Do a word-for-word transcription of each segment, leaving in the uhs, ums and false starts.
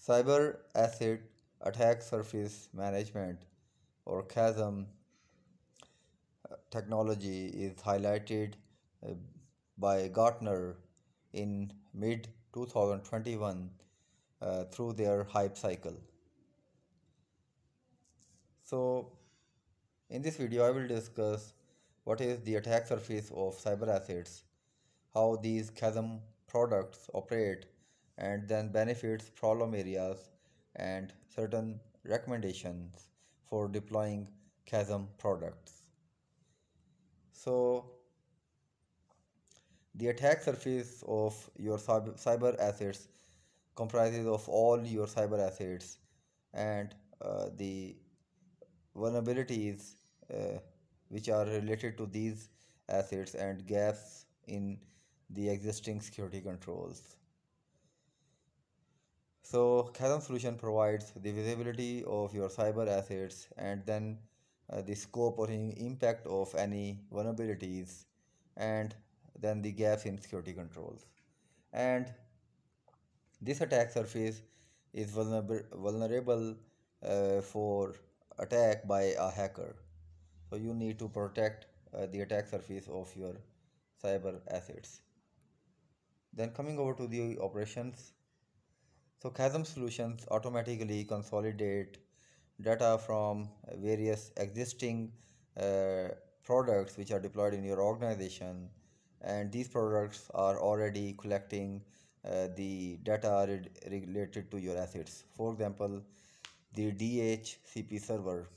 Cyber Asset Attack Surface Management or CAASM technology is highlighted uh, by Gartner in mid twenty twenty-one uh, through their hype cycle. So, in this video, I will discuss what is the attack surface of cyber assets, how these CAASM products operate, and then benefits, problem areas, and certain recommendations for deploying CAASM products. So, the attack surface of your cyber assets comprises of all your cyber assets and uh, the vulnerabilities uh, which are related to these assets and gaps in the existing security controls. So, Chasm Solution provides the visibility of your cyber assets and then uh, the scope or impact of any vulnerabilities and then the gaps in security controls. And this attack surface is vulnerable, vulnerable uh, for attack by a hacker. So you need to protect uh, the attack surface of your cyber assets. Then coming over to the operations. So Chasm Solutions automatically consolidate data from various existing uh, products which are deployed in your organization, and these products are already collecting uh, the data re related to your assets. For example, the D H C P server.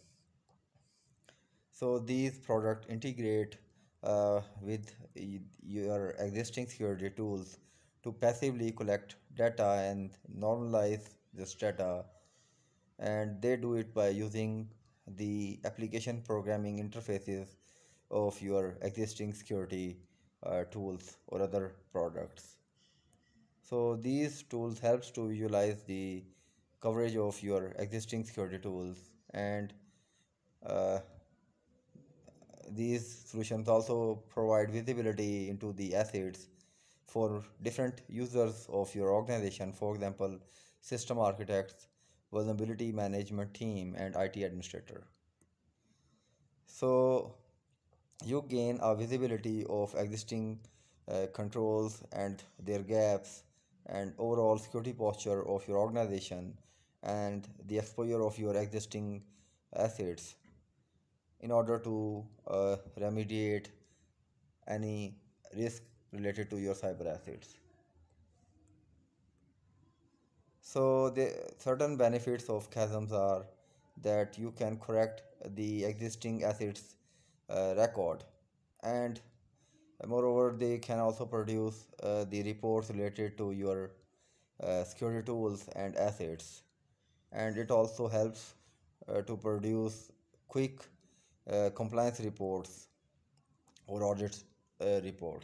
So these products integrate uh, with your existing security tools to passively collect data and normalize this data, and they do it by using the application programming interfaces of your existing security uh, tools or other products. So these tools helps to visualize the coverage of your existing security tools, and uh, these solutions also provide visibility into the assets for different users of your organization, for example, system architects, vulnerability management team, and I T administrator. So you gain a visibility of existing uh, controls and their gaps and overall security posture of your organization and the exposure of your existing assets in order to uh, remediate any risk related to your cyber assets. So the certain benefits of chasms are that you can correct the existing assets uh, record, and moreover they can also produce uh, the reports related to your uh, security tools and assets, and it also helps uh, to produce quick uh, compliance reports or audit uh, reports.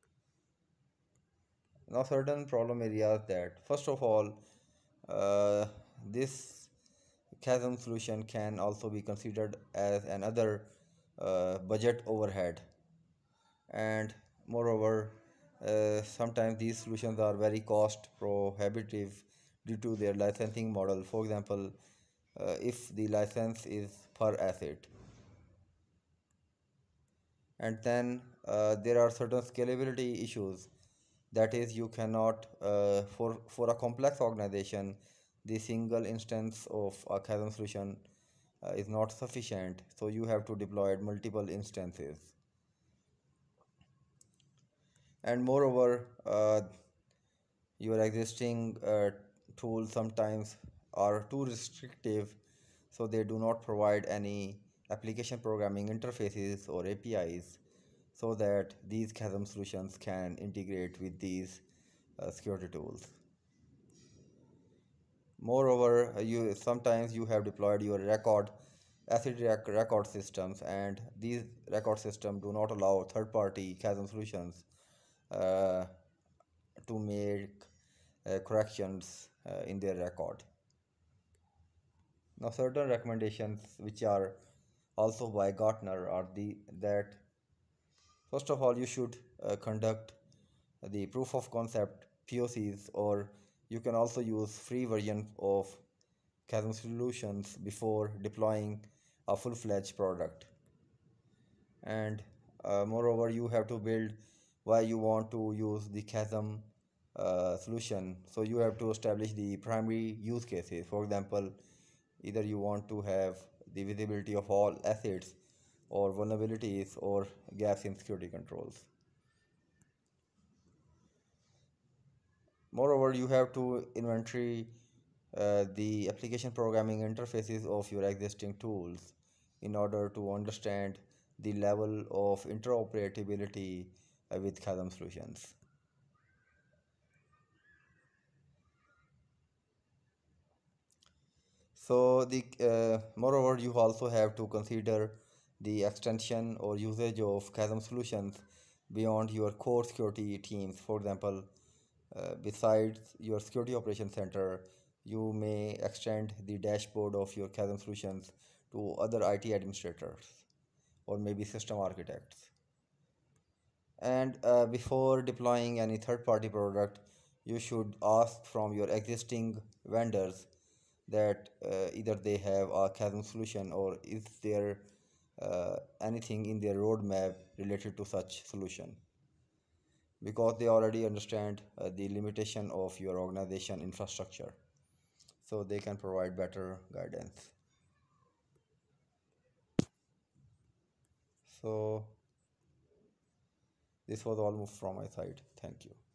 Now certain problem areas that first of all uh, this chasm solution can also be considered as another uh, budget overhead, and moreover uh, sometimes these solutions are very cost prohibitive due to their licensing model. For example, uh, if the license is per asset, and then uh, there are certain scalability issues, that is you cannot uh, for for a complex organization the single instance of a chasm solution uh, is not sufficient, so you have to deploy multiple instances, and moreover uh, your existing uh, tools sometimes are too restrictive, so they do not provide any application programming interfaces or A P Is so that these chasm solutions can integrate with these uh, security tools. Moreover, uh, you sometimes you have deployed your record asset rec- record systems, and these record systems do not allow third-party chasm solutions uh, to make uh, corrections uh, in their record. Now, certain recommendations which are also by Gartner are the that first of all you should uh, conduct the proof of concept P O Cs or You can also use free version of Chasm Solutions before deploying a full-fledged product. And uh, moreover, you have to build why you want to use the Chasm uh, solution. So you have to establish the primary use cases. For example, either you want to have the visibility of all assets or vulnerabilities or gaps in security controls. Moreover, you have to inventory uh, the application programming interfaces of your existing tools in order to understand the level of interoperability uh, with Chasm solutions. So the uh, moreover, you also have to consider the extension or usage of Chasm solutions beyond your core security teams. For example, uh, besides your security operations center, you may extend the dashboard of your Chasm solutions to other I T administrators or maybe system architects. And uh, before deploying any third party product, you should ask from your existing vendors that uh, either they have a chasm solution or is there uh, anything in their roadmap related to such solution, because they already understand uh, the limitation of your organization infrastructure, so they can provide better guidance. So this was almost from my side. Thank you.